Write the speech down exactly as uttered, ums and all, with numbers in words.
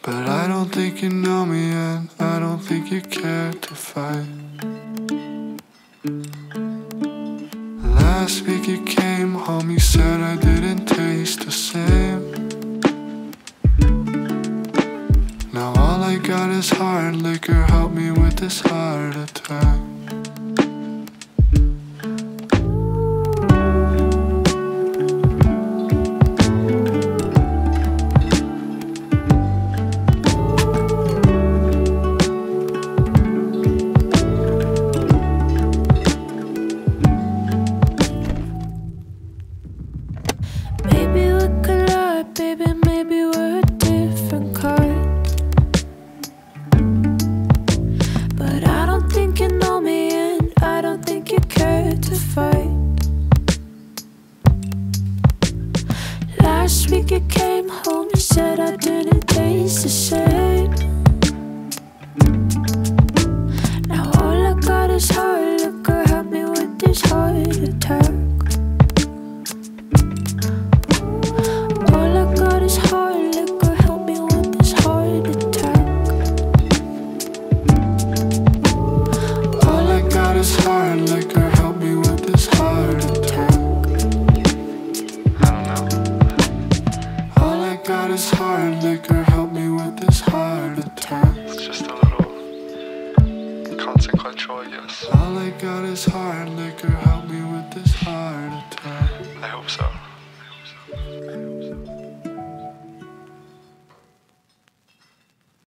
But I don't think you know me and I don't think you care to fight. Last week you came home, you said I didn't taste the same. Now all I got is hard liquor, help me with this heart attack. Maybe we could lie, baby, maybe we're a different kind. But I don't think you know me and I don't think you care to fight. Last week you came home, you said I didn't taste the same. Now all I got is hard liquor, help me with this heart attack. It's hard liquor, help me with this heart attack. It's just a little consequential, I guess. All I got is hard.